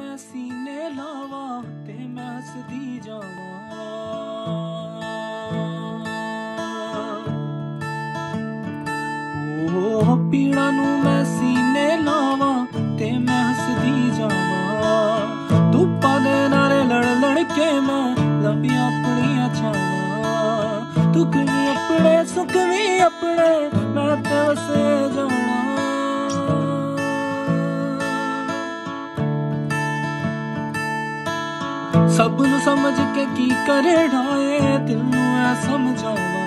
मैं सीने लावा ते मैं हसदी जावा। ओ पीड़ा नू मैं सीने लावा ते मैं हसदी जावा। धुप्पा दे नाले लड़ लड़ के मैं लंबिया अपनिया छावा। दुख भी अपने सुख भी अपने मैं ते वसे जाना। सब नू समझ के की करे ढाए दिल नू ऐ समझावा।